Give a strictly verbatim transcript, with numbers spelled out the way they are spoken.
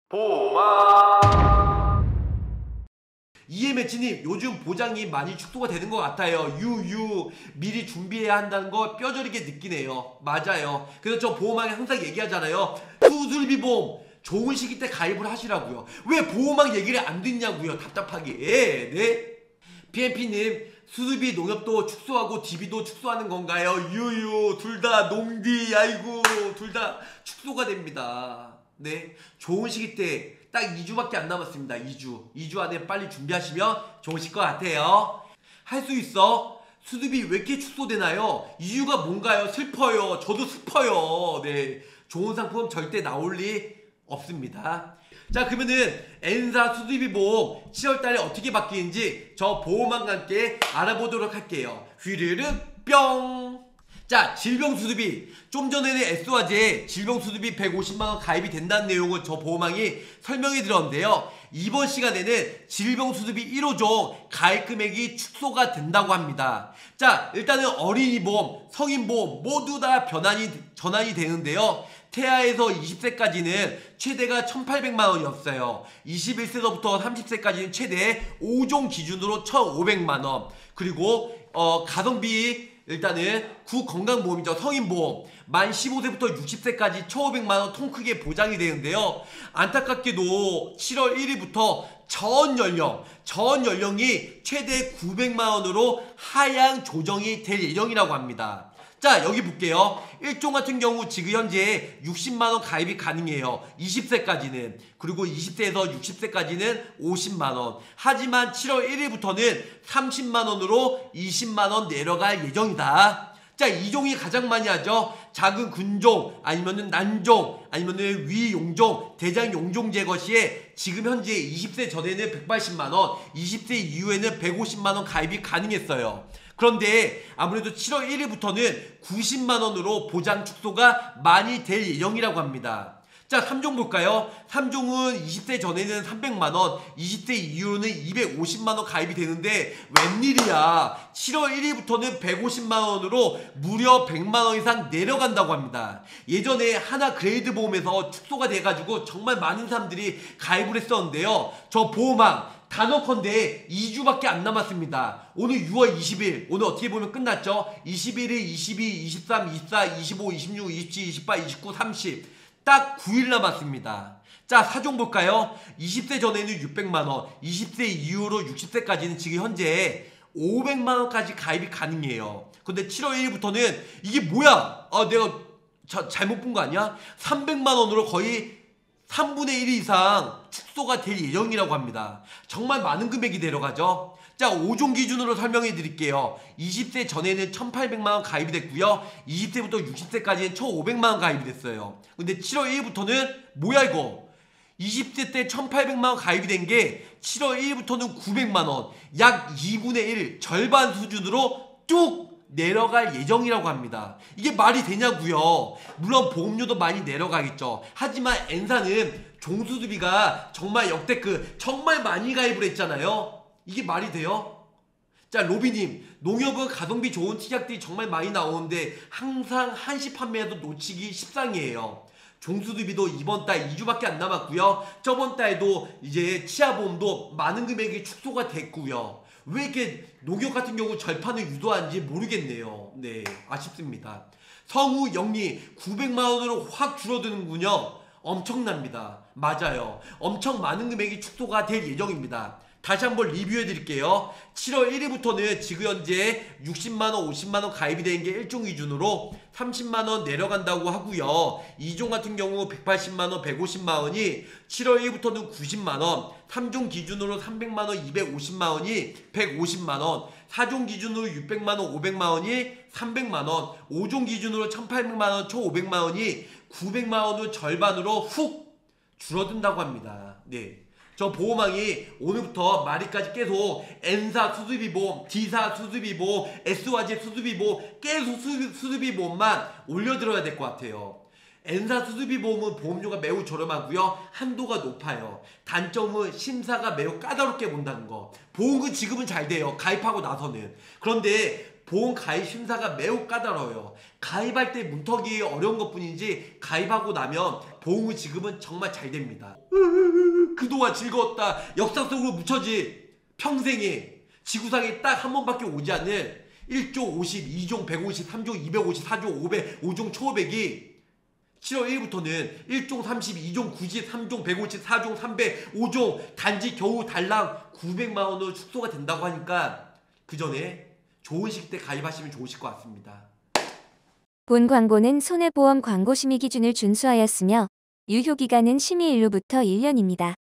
보마 이엠에이치님 요즘 보장이 많이 축소가 되는 것 같아요. 유유 미리 준비해야 한다는 거 뼈저리게 느끼네요. 맞아요. 그래서 저 보호망에 항상 얘기하잖아요. 수술비 보험 좋은 시기 때 가입을 하시라고요. 왜 보호망 얘기를 안 듣냐고요. 답답하게. 네. 피엠피님 수술비 농협도 축소하고 디비도 축소하는 건가요? 유유 둘 다 농디 아이고 둘 다 축소가 됩니다. 네, 좋은 시기 때 딱 이 주밖에 안 남았습니다. 이 주 이 주 안에 빨리 준비하시면 좋으실 것 같아요. 할 수 있어? 수술비 왜 이렇게 축소되나요? 이유가 뭔가요? 슬퍼요. 저도 슬퍼요. 네, 좋은 상품 절대 나올 리 없습니다. 자, 그러면은 N사 수술비 보험 칠월달에 어떻게 바뀌는지 저 보험왕과 함께 알아보도록 할게요. 휘르르 뿅. 자, 질병수술비 좀 전에는 에스오아제에 질병수술비 백오십만 원 가입이 된다는 내용을 저 보험왕이 설명해 드렸는데요. 이번 시간에는 질병수술비 일 호종 가입 금액이 축소가 된다고 합니다. 자, 일단은 어린이보험, 성인보험 모두 다 변환이, 전환이 되는데요. 태아에서 이십 세까지는 최대가 천팔백만 원이었어요. 이십일 세서부터 삼십 세까지는 최대 오 종 기준으로 천오백만 원. 그리고 어, 가성비 일단은 구건강보험이죠. 성인보험 만 십오 세부터 육십 세까지 천오백만 원 통 크게 보장이 되는데요. 안타깝게도 칠월 일일부터 전 연령 전 연령이 최대 구백만 원으로 하향 조정이 될 예정이라고 합니다. 자, 여기 볼게요. 일 종 같은 경우 지금 현재 육십만 원 가입이 가능해요. 이십 세까지는. 그리고 이십 세에서 육십 세까지는 오십만 원. 하지만 칠월 일일부터는 삼십만 원으로 이십만 원 내려갈 예정이다. 자, 이 종이 가장 많이 하죠. 작은 근종, 아니면은 난종, 아니면은 위용종, 대장용종 제거 시에 지금 현재 이십 세 전에는 백팔십만 원, 이십 세 이후에는 백오십만 원 가입이 가능했어요. 그런데 아무래도 칠월 일일부터는 구십만 원으로 보장 축소가 많이 될 예정이라고 합니다. 자, 삼 종 볼까요? 삼 종은 이십 세 전에는 삼백만 원, 이십 세 이후로는 이백오십만 원 가입이 되는데 웬일이야. 칠월 일일부터는 백오십만 원으로 무려 백만 원 이상 내려간다고 합니다. 예전에 하나 그레이드 보험에서 축소가 돼가지고 정말 많은 사람들이 가입을 했었는데요. 저 보험왕 단언컨대 이 주밖에 안 남았습니다. 오늘 유월 이십일, 오늘 어떻게 보면 끝났죠? 이십일일, 이십이, 이십삼, 이십사, 이십오, 이십육, 이십칠, 이십팔, 이십구, 삼십 딱 구 일 남았습니다. 자, 사 종 볼까요? 이십 세 전에는 육백만 원, 이십 세 이후로 육십 세까지는 지금 현재 오백만 원까지 가입이 가능해요. 근데 칠월 일일부터는 이게 뭐야? 아, 내가 자, 잘못 본 거 아니야? 삼백만 원으로 거의 삼분의 일 이상 축소가 될 예정이라고 합니다. 정말 많은 금액이 내려가죠. 자, 오 종 기준으로 설명해 드릴게요. 이십 세 전에는 천팔백만 원 가입이 됐고요. 이십 세부터 육십 세까지는 천오백만 원 가입이 됐어요. 근데 칠월 일일부터는 뭐야 이거? 이십 세 때 천팔백만 원 가입이 된 게 칠월 일일부터는 구백만 원, 약 이분의 일, 절반 수준으로 뚝 내려갈 예정이라고 합니다. 이게 말이 되냐고요. 물론 보험료도 많이 내려가겠죠. 하지만 N사는 종수수비가 정말 역대급 정말 많이 가입을 했잖아요. 이게 말이 돼요? 자, 로비님, 농협은 가성비 좋은 특약들이 정말 많이 나오는데 항상 한시 판매에도 놓치기 십상이에요. 종수수비도 이번 달 이 주밖에 안 남았고요. 저번 달도 이제 치아보험도 많은 금액이 축소가 됐고요. 왜 이렇게 농협 같은 경우 절판을 유도하는지 모르겠네요. 네, 아쉽습니다. 성우 영리 구백만 원으로 확 줄어드는군요. 엄청납니다. 맞아요. 엄청 많은 금액이 축소가 될 예정입니다. 다시 한번 리뷰해 드릴게요. 칠월 일일부터는 지금 현재 육십만 원, 오십만 원 가입이 된 게 일 종 기준으로 삼십만 원 내려간다고 하고요. 이 종 같은 경우 백팔십만 원, 백오십만 원이 칠월 일일부터는 구십만 원, 삼 종 기준으로 삼백만 원, 이백오십만 원이 백오십만 원, 사 종 기준으로 육백만 원, 오백만 원이 삼백만 원, 오 종 기준으로 천팔백만 원, 천오백만 원이 구백만 원을 절반으로 훅 줄어든다고 합니다. 네. 저 보험왕이 오늘부터 말일까지 계속 N사 수술비 보험, D사 수술비 보험, 에스오아제 수술비 보험, 계속 수술비 보험만 올려들어야 될 것 같아요. N사 수술비 보험은 보험료가 매우 저렴하고요. 한도가 높아요. 단점은 심사가 매우 까다롭게 본다는 거. 보험은 지금은 잘 돼요. 가입하고 나서는. 그런데 보험 가입 심사가 매우 까다로워요. 가입할 때 문턱이 어려운 것뿐이지 가입하고 나면 보험 지급은 정말 잘 됩니다. 그동안 즐거웠다. 역사 속으로 묻혀지. 평생에 지구상에 딱 한 번밖에 오지 않는 일조 오십, 이종 백오십, 삼종 이백오십, 사종 오백, 오종 초오백이 칠월 일일부터는 일종 삼십, 이종 구십, 삼종 백오십, 사종 삼백, 오종 단지 겨우 달랑 구백만 원으로 축소가 된다고 하니까 그 전에 좋은 시기 때 가입하시면 좋으실 것 같습니다. 본 광고는 손해보험 광고 심의 기준을 준수하였으며 유효기간은 심의일로부터 일 년입니다.